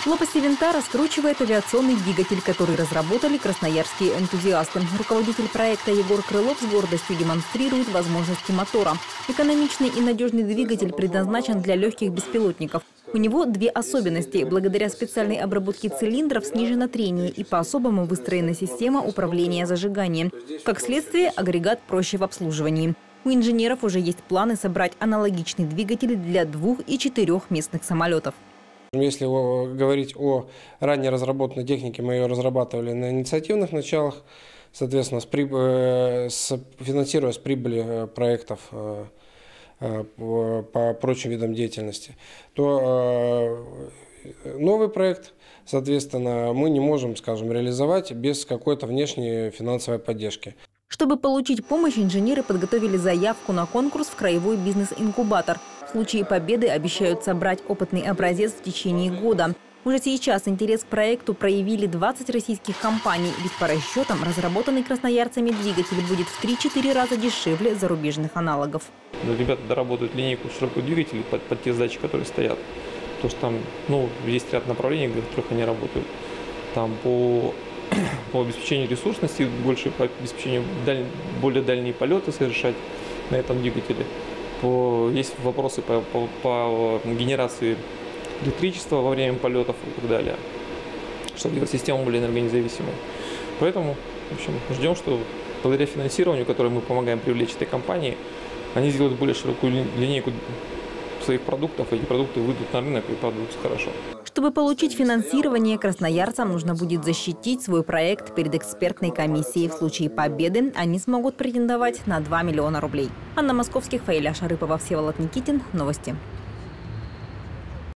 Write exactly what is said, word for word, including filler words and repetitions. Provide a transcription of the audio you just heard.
Лопасти винта раскручивает авиационный двигатель, который разработали красноярские энтузиасты. Руководитель проекта Егор Крылов с гордостью демонстрирует возможности мотора. Экономичный и надежный двигатель предназначен для легких беспилотников. У него две особенности. Благодаря специальной обработке цилиндров снижено трение и по-особому выстроена система управления зажиганием. Как следствие, агрегат проще в обслуживании. У инженеров уже есть планы собрать аналогичный двигатель для двух- и четырехместных самолетов. Если говорить о ранее разработанной технике, мы ее разрабатывали на инициативных началах, соответственно, с приб... с... финансируя с прибыли проектов по прочим видам деятельности, то новый проект, соответственно, мы не можем, скажем, реализовать без какой-то внешней финансовой поддержки. Чтобы получить помощь, инженеры подготовили заявку на конкурс в краевой бизнес-инкубатор. В случае победы обещают собрать опытный образец в течение года. Уже сейчас интерес к проекту проявили двадцать российских компаний, ведь по расчетам разработанный красноярцами двигатель будет в три-четыре раза дешевле зарубежных аналогов. Ребята доработают линейку широких двигателей под, под те задачи, которые стоят. Потому что там ну, есть ряд направлений, в которых они работают. Там по, по обеспечению ресурсности, больше по обеспечению даль, более дальние полеты совершать на этом двигателе. По, есть вопросы по, по, по генерации электричества во время полетов и так далее, чтобы делать систему более энергонезависимой. Поэтому, в общем, ждем, что благодаря финансированию, которое мы помогаем привлечь этой компании, они сделают более широкую линейку своих продуктов, и эти продукты выйдут на рынок и продадутся хорошо. Чтобы получить финансирование, красноярцам нужно будет защитить свой проект перед экспертной комиссией. В случае победы они смогут претендовать на два миллиона рублей. Анна Московских, Фаиля Шарыпова, Всеволод Никитин. Новости.